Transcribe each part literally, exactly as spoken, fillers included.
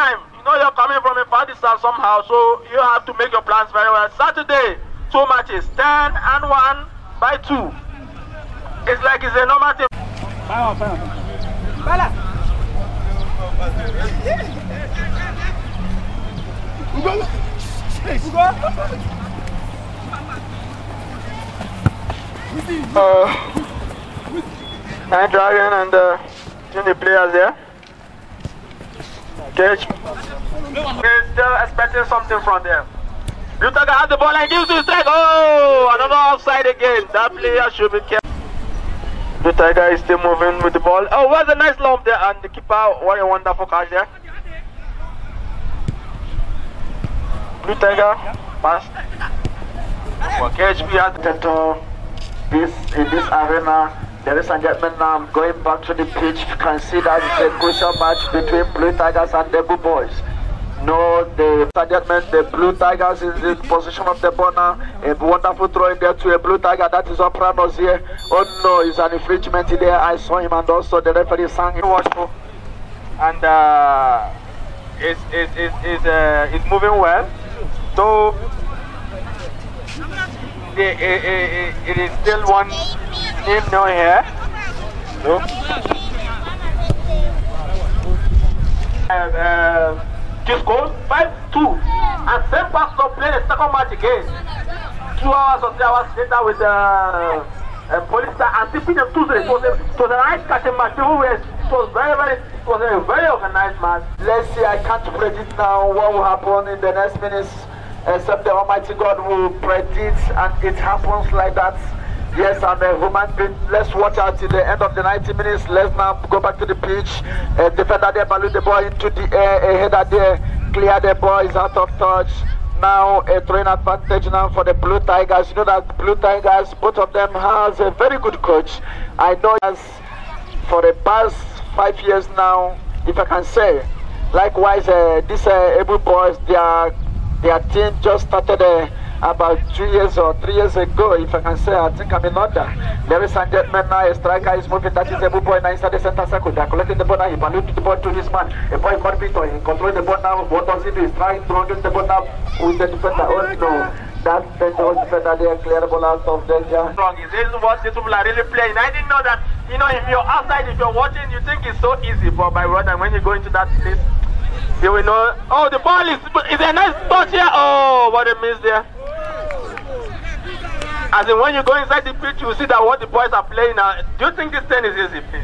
time. You know you're coming from a far distance somehow, so you have to make your plans very well. Saturday, two matches, ten and one by two. It's like it's a normal thing. Bala, bala. Ugo, Ugo. Uh, and Dragon and uh, the players there. Catch. We're still expecting something from them. Blue Tiger has the ball and gives to strike. Oh, another offside again. That player should be careful. Blue Tiger is still moving with the ball. Oh, where's a nice lump there, and the keeper, what a wonderful catch there. Blue Tiger, pass. For K H P has the this in this arena. Ladies and gentlemen, now I'm going back to the pitch. You can see that it's a crucial match between Blue Tigers and the Blue Boys. No, the gentlemen, the Blue Tigers is in position of the ball now. A wonderful throw in there to a Blue Tiger. That is Opranos here. Oh no, it's an infringement there. I saw him, and also the referee sang it watchful. And uh, it's, it's, it's, it's, uh, it's moving well. So it, it, it, it is still one name now here. No. And, uh, just goal five two, and same pass to play the second match again. Two hours or three hours later with the uh, uh, police and tipping them two zero. It was a, it was a nice catching match. People were, it was very very it was a very organized match. Let's see, I can't predict now what will happen in the next minutes, except the Almighty God will predict, and it happens like that. Yes, I'm a human being. Let's watch out till the end of the ninety minutes. Let's now go back to the pitch. Uh, defender there, balloon the ball into the air. A header there, clear the ball, is out of touch. Now a throwing advantage now for the Blue Tigers. You know that Blue Tigers, both of them has a very good coach. I know as for the past five years now, if I can say. Likewise, uh, these uh, able boys, their their team just started uh, about two years or three years ago, if I can say. I think I'm in order. Ladies and gentlemen, now a striker is moving. That is a good boy now inside the center circle. They are collecting the ball now. He balloons the ball to his man. A boy called Peter. He controls the ball now. What does he do? He's trying to get the ball now with the defender. Oh no. That dangerous defender there, clear the ball out of danger. This is what these people are really playing. I didn't know that, you know, if you're outside, if you're watching, you think it's so easy. But my word, and when you go into that place, you will know. Oh, the ball is, is a nice touch here. Oh, what a miss there. As in, when you go inside the pitch, you see that what the boys are playing now. Do you think this thing is easy, please?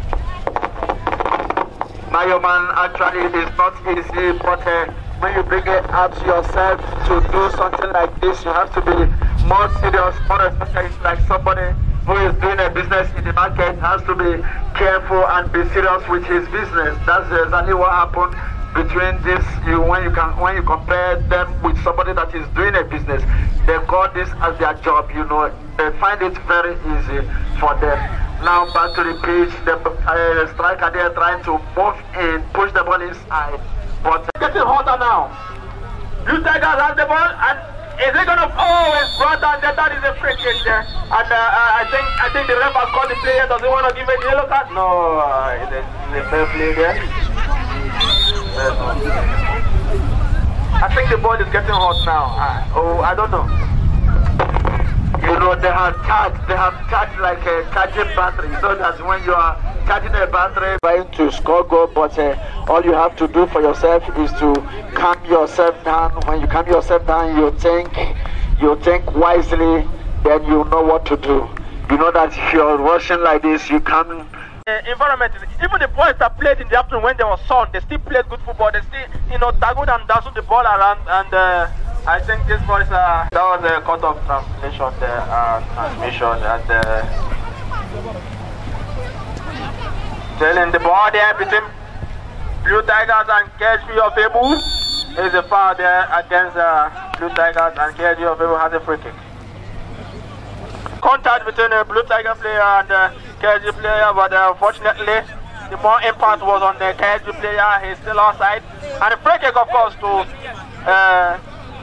Mayo man, actually it is not easy, but uh, when you bring it out yourself to do something like this, you have to be more serious, more especially like somebody who is doing a business in the market has to be careful and be serious with his business. That's exactly what happened between this, you when you can when you compare them with somebody that is doing a business. They call this as their job, you know. They find it very easy for them. Now back to the pitch, the uh, striker there trying to move in, push the ball inside, but it's getting hotter now. Blue Tigers has the ball, and is it gonna? Oh, it's brought down there. That is a free kick there, and uh, uh, I think I think the ref has called the player. Does he want to give a yellow card? No, uh, it's a fair play there. I think the ball is getting hot now. Uh, oh, I don't know. You know, they have charged, they have charged like a charging battery. So that when you are charging a battery, trying to score goal, but uh, all you have to do for yourself is to calm yourself down. When you calm yourself down, you think, you think wisely, then you know what to do. You know that if you're rushing like this, you can't. Uh, environment, even the boys that played in the afternoon when there was sun, they still played good football. They still, you know, tackled and danced the ball around, and uh, I think this boys, uh, that was a cut of translation there, uh, transmission, and uh, telling the ball there between Blue Tigers and K H P of Ebu. There is a foul there against uh, Blue Tigers, and K H P of Ebu has a free kick. Contact between a Blue Tiger player and the K H G player, but uh, unfortunately the more impact was on the K H G player. He's still outside, and the free kick, of course, to uh,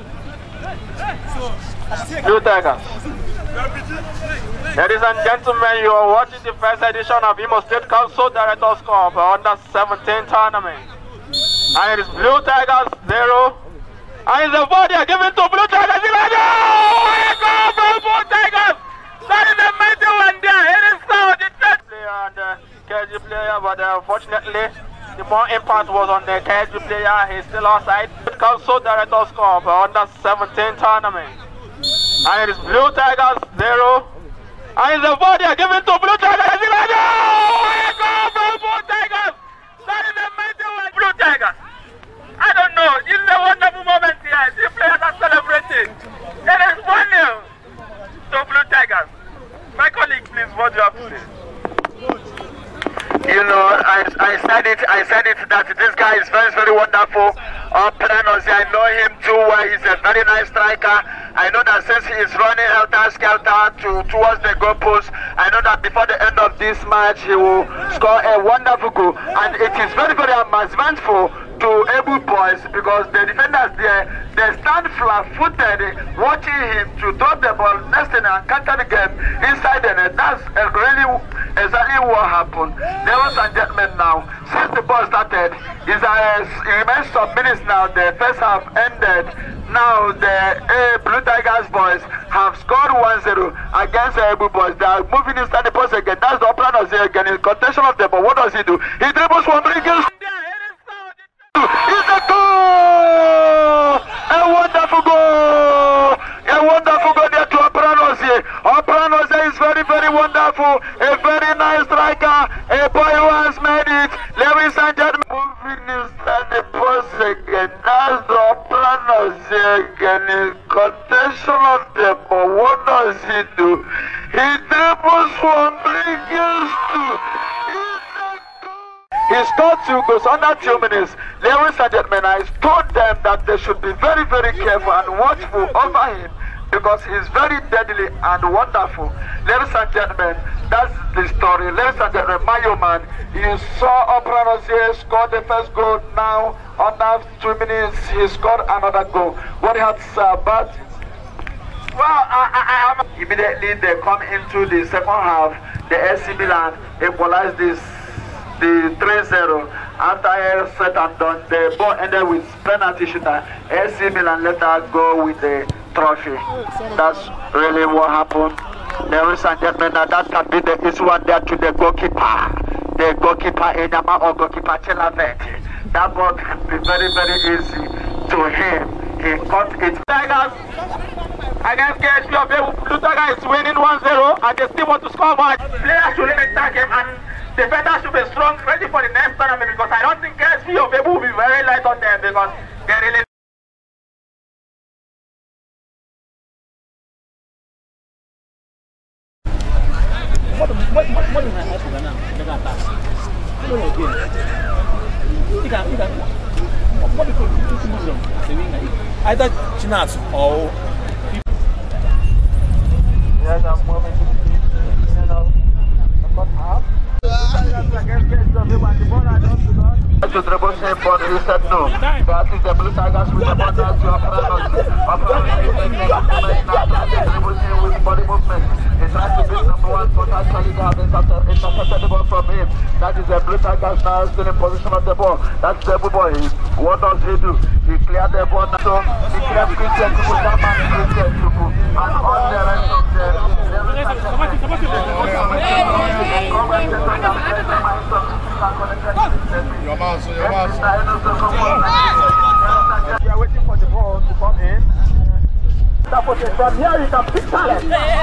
Blue Tigers. Ladies and gentlemen, you are watching the first edition of Imo State Council Directors Cup under seventeen tournament. And it is Blue Tigers zero. And it's a ball they are giving to Blue Tigers. What a goal from Blue Tigers! That is a mighty one there. It is now the third player and the K S G player, but uh, unfortunately, the more impact was on the K S G player. He's still outside. Council Director score for under seventeen tournament. And it is Blue Tigers zero. And it's a ball they are giving to Blue Tigers. What a goal from Blue Tigers! That is a mighty one. Blue Tigers. I don't know. This is a wonderful moment here. The players are celebrating. It is one nil to Blue Tigers. My colleague, please, what do you have to say? You know, I, I said it, I said it that this guy is very, very wonderful. Uh, Pranos, I know him too well. He's a very nice striker. I know that since he is running helter-skelter to, towards the goalpost, I know that before the end of this match, he will score a wonderful goal. And it is very, very amazingful to able boys because the defenders there, they stand flat-footed watching him to drop the ball next thing and counter the game inside the net. That's uh, really exactly what happened. Ladies and gentlemen, now, since the ball started, it's uh, it remains some minutes now, the first half ended. Now the uh, Blue Tigers boys have scored one zero against the Able boys. They are moving inside the post again. That's the plan of the again in contention of the ball. What does he do? He dribbles one, brings it's a goal! A wonderful goal! A wonderful goal there to Opranozie. Opranozie is very, very wonderful. A very nice striker. A boy who has made it. Ladies and gentlemen, moving inside the post again. That's the Opranozie again in contention of the ball. What does he do? He dribbles one, brings two. He scored two goals under two minutes. Ladies and gentlemen, I told them that they should be very, very careful and watchful over him because he's very deadly and wonderful. Ladies and gentlemen, that's the story. Ladies and gentlemen, Mayo man, you saw Opranozie score the first goal. Now, under two minutes, he scored another goal. What do you have to say about it? Well, I, I, I, immediately they come into the second half. The A C Milan equalized this. The three zero after a set and done, the ball ended with penalty shooter. A C Milan let her go with the trophy. That's really what happened. Ladies and gentlemen, now that can be the easy one there to the goalkeeper. The goalkeeper Enyama or goalkeeper Chelaveti. That ball can be very, very easy to him. He caught it. Tigers against K S G of Blue Tigers is winning one zero and they still want to score more. Players should limit that game and defenders should be strong, ready for the next tournament because I don't think K S G of Ebu will be very light on them because they really. What what what what is my house now? They got that. What is it? You got you got. What is it? Either Chinatsu or. Yes, I'm moving to the pitch. You know, the first half. To dribble him, but he said no. That is the Blue Tigers with the ball now to Opranozie. Opranozie dribbles him with body movement. He tries to beat number one, but actually they have intercepted the ball from him. That is the Blue Tigers now still in position of the ball. That's the boy. What does he do? He cleared the ball now. So he cleared Christian to put that man Christian to put. And on the rest of the Your mouse, your mouse. We are waiting for the ball to come in. From here you can pick talent.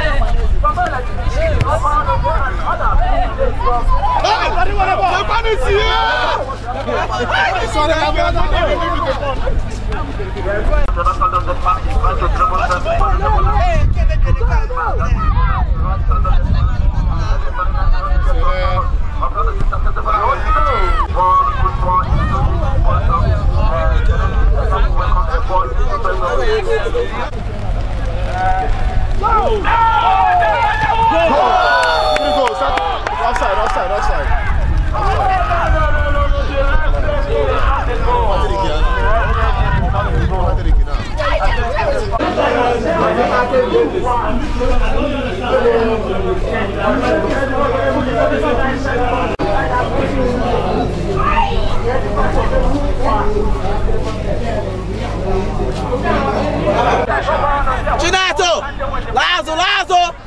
Outside, outside, outside. Outside.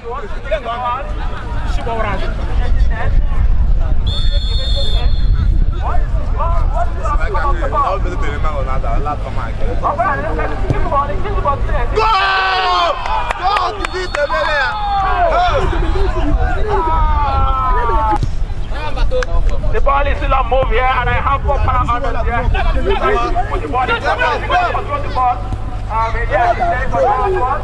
The ball is still on move here, and I have four parameters here. With the ball, control the ball. Um, yeah, he's there for the ball.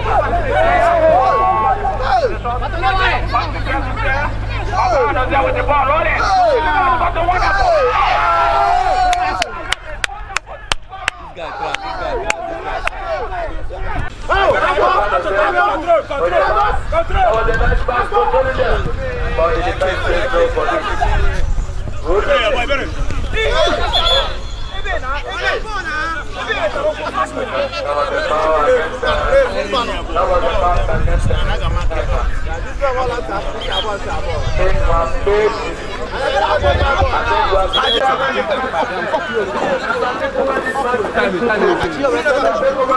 Parameters there with the ball rolling. But the wonderful. This guy, crap, this guy, crap, this guy. Control, control, control. Oh, the nice pass, controlling them. But the defense is go for this. Good. Yeah, boy, better. That was